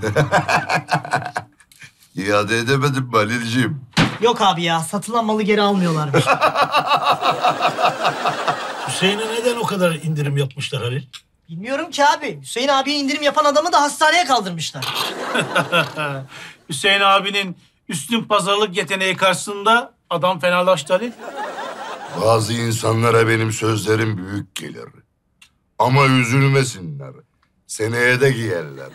İade edemedim mi Halil'ciğim? Yok abi ya, satılan malı geri almıyorlarmış. Hüseyin'e neden o kadar indirim yapmışlar Halil? Bilmiyorum ki abi. Hüseyin abiye indirim yapan adamı da hastaneye kaldırmışlar. Hüseyin abinin üstün pazarlık yeteneği karşısında adam fenalaştı Halil. Bazı insanlara benim sözlerim büyük gelir. Ama üzülmesinler. Seneye de giyerler.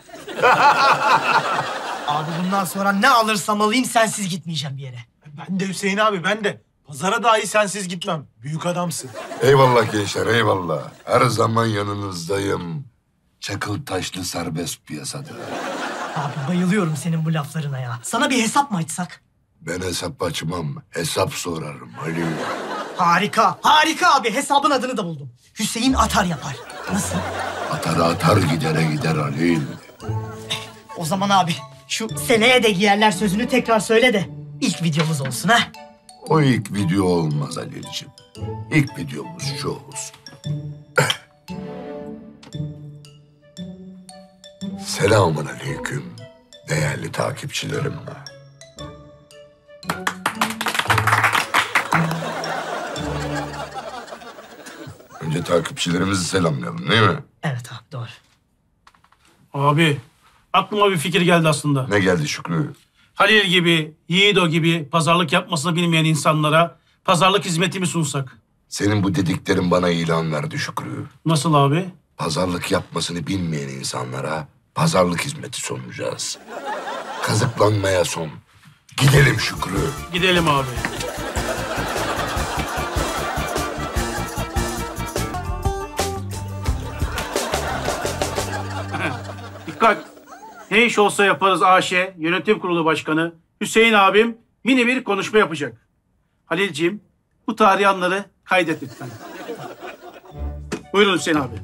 Abi bundan sonra ne alırsam alayım sensiz gitmeyeceğim bir yere. Ben de Hüseyin abi, ben de. Pazara dahi sensiz gitmem. Büyük adamsın. Eyvallah gençler, eyvallah. Her zaman yanınızdayım. Çakıl taşlı serbest piyasada. Abi bayılıyorum senin bu laflarına ya. Sana bir hesap mı açsak? Ben hesap açmam, hesap sorarım Halil. Harika, harika abi. Hesabın adını da buldum. Hüseyin Atar yapar. Nasıl? Atara atar gidere gider Halil. O zaman abi şu seneye de giyerler sözünü tekrar söyle de ilk videomuz olsun ha. O ilk video olmaz Halil'ciğim. İlk videomuz şu olsun. Selamun aleyküm değerli takipçilerim. Önce takipçilerimizi selamlayalım değil mi? Evet abi doğru. Abi aklıma bir fikir geldi aslında. Ne geldi Şükrü? Halil gibi, Yiğido gibi pazarlık yapmasını bilmeyen insanlara pazarlık hizmeti mi sunsak? Senin bu dediklerin bana ilan verdi Şükrü. Nasıl abi? Pazarlık yapmasını bilmeyen insanlara pazarlık hizmeti sunacağız. Kazıklanmaya son. Gidelim Şükrü. Gidelim abi. Dikkat! Ne iş olsa yaparız AŞ Yönetim Kurulu Başkanı Hüseyin abim mini bir konuşma yapacak. Halilciğim bu tarihi anları kaydet lütfen. Buyurun Hüseyin abi.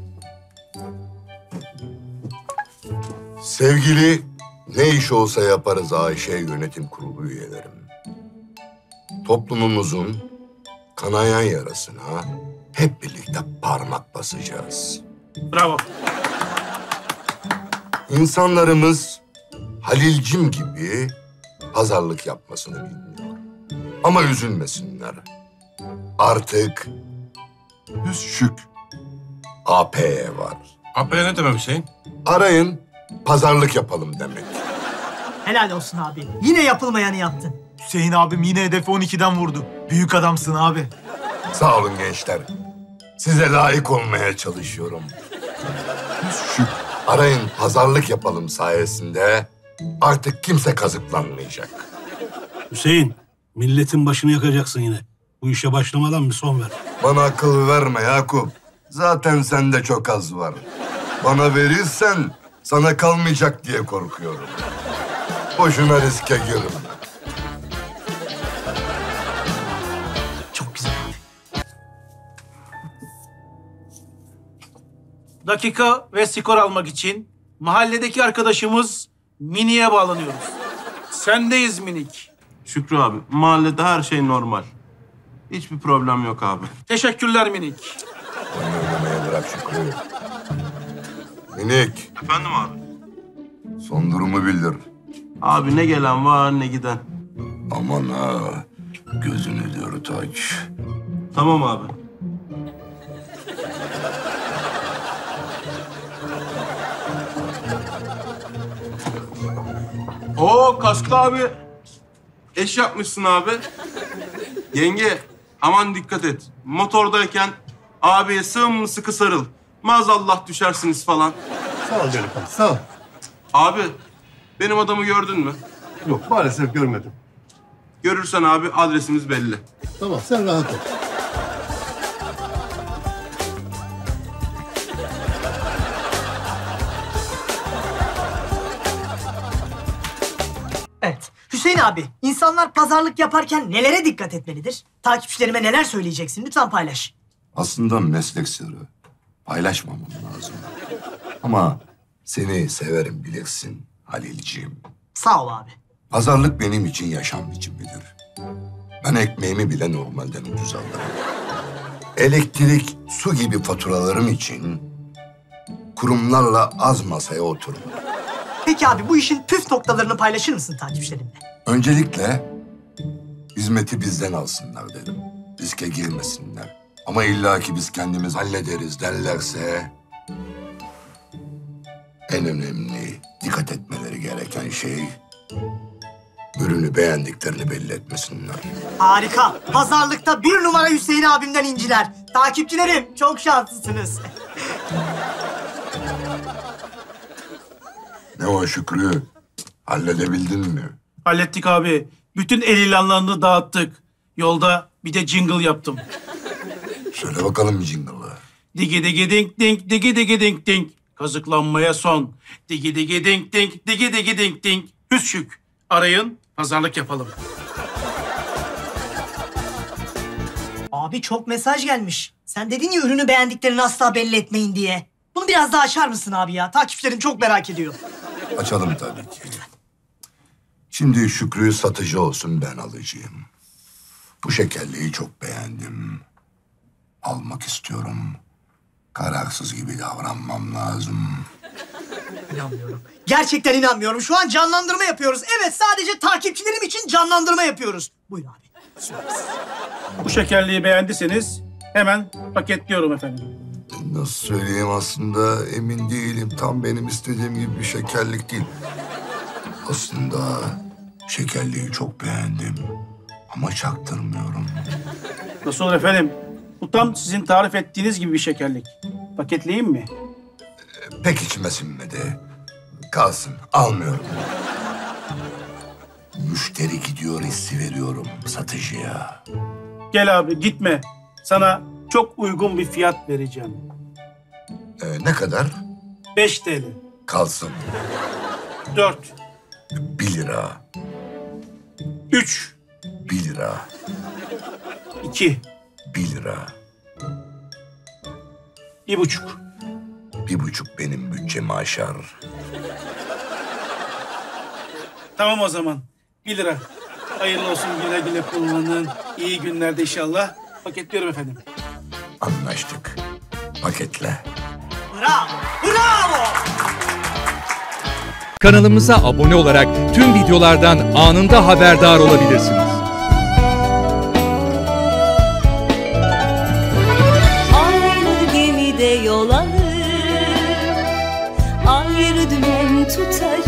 Sevgili ne iş olsa yaparız Ayşe Yönetim Kurulu üyelerim. Toplumumuzun kanayan yarasına hep birlikte parmak basacağız. Bravo. İnsanlarımız Halilcim gibi pazarlık yapmasını bilmiyor. Ama üzülmesinler. Artık Hüsşük AP'ye var. AP'ye ne demek Hüseyin? Arayın, pazarlık yapalım demek. Helal olsun abi. Yine yapılmayanı yaptın. Hüseyin abim yine hedefi 12'den vurdu. Büyük adamsın abi. Sağ olun gençler. Size layık olmaya çalışıyorum. Şu arayın pazarlık yapalım sayesinde artık kimse kazıklanmayacak. Hüseyin, milletin başını yakacaksın yine. Bu işe başlamadan bir son ver. Bana akıl verme Yakup. Zaten sende çok az var. Bana verirsen sana kalmayacak diye korkuyorum. Boşuna riske girme. Çok güzel abi. Dakika ve skor almak için mahalledeki arkadaşımız Mini'ye bağlanıyoruz. Sendeyiz Minik. Şükrü abi, mahallede her şey normal. Hiçbir problem yok abi. Teşekkürler Minik. Oyun oynamaya bırak Şükrü. Minik, Efendim abi? son durumu bildir. Abi ne gelen var ne giden. Aman ha, gözünü dört aç. Tamam abi. Oo Kasklı abi. Eş yapmışsın abi. Yenge aman dikkat et. Motordayken abiye sımsıkı sarıl. Maazallah düşersiniz falan. Sağ ol delikanlı, sağ ol. Abi benim adamı gördün mü? Yok, maalesef görmedim. Görürsen abi adresimiz belli. Tamam, sen rahat ol. Evet. Hüseyin abi, insanlar pazarlık yaparken nelere dikkat etmelidir? Takipçilerime neler söyleyeceksin? Lütfen paylaş. Aslında meslek sırrı. Paylaşmamam lazım. Ama seni severim bilirsin Halilciğim. Sağ ol abi. Pazarlık benim için yaşam biçimidir. Ben ekmeğimi bile normalden ucuz alırım. Elektrik, su gibi faturalarım için kurumlarla az masaya otururum. Peki abi bu işin püf noktalarını paylaşır mısın takipçilerimle? Öncelikle hizmeti bizden alsınlar derim. Riske girmesinler. Ama illaki biz kendimiz hallederiz derlerse... En önemli, dikkat etmeleri gereken şey... ürünü beğendiklerini belli etmesinler. Harika. Pazarlıkta 1 numara Hüseyin abimden inciler. Takipçilerim çok şanslısınız. Ne o Şükrü? Halledebildin mi? Hallettik abi. Bütün el ilanlarını dağıttık. Yolda bir de jingle yaptım. Söyle bakalım jingle'ı. Digi digi ding ding, digi digi ding ding. Kazıklanmaya son. Digi digi ding ding, digi digi ding ding. Hüsşük. Arayın, pazarlık yapalım. Abi çok mesaj gelmiş. Sen dedin ya ürünü beğendiklerini asla belli etmeyin diye. Bunu biraz daha açar mısın abi ya? Takipçilerim çok merak ediyor. Açalım tabii ki. Şimdi Şükrü satıcı olsun, ben alıcıyım. Bu şekerliği çok beğendim. Almak istiyorum. Kararsız gibi davranmam lazım. İnanmıyorum. Gerçekten inanmıyorum. Şu an canlandırma yapıyoruz. Evet, sadece takipçilerim için canlandırma yapıyoruz. Buyur abi. Bu şekerliği beğendiyseniz hemen paketliyorum efendim. Nasıl söyleyeyim, aslında emin değilim. Tam benim istediğim gibi bir şekerlik değil. Aslında şekerliği çok beğendim. Ama çaktırmıyorum. Nasıl olur efendim? Bu tam sizin tarif ettiğiniz gibi bir şekerlik. Paketleyeyim mi? Pek içime sinmedi. Kalsın, almıyorum. Müşteri gidiyor hissi veriyorum satıcıya. Gel abi gitme. Sana çok uygun bir fiyat vereceğim. Ne kadar? 5 TL. Kalsın. 4. 1 lira. 3. 1 lira. 2. 1 lira. 1,5. 1,5 benim bütçemi aşar. Tamam o zaman. 1 lira. Hayırlı olsun, güle güle kullanın. İyi günlerde inşallah. Paketliyorum efendim. Anlaştık. Paketle. Bravo. Bravo. Kanalımıza abone olarak tüm videolardan anında haberdar olabilirsiniz. Aynı gemide yol alır, ayrı dümen tutarız.